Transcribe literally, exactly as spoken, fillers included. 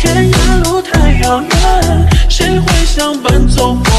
天涯路太遥远，谁会相伴走过